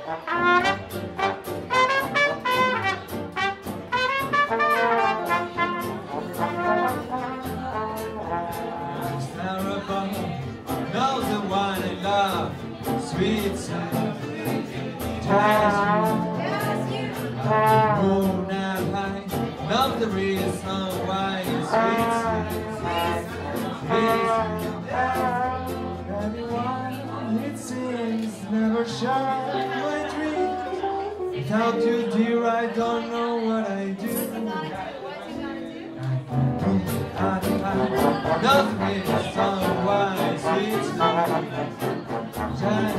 Knows the one I love, sweet sound, moon and high, love the reason why it's sweet. Everyone it seems never shine my dreams. Without you, dear, I don't know what I do. Love the reason why it's sweet.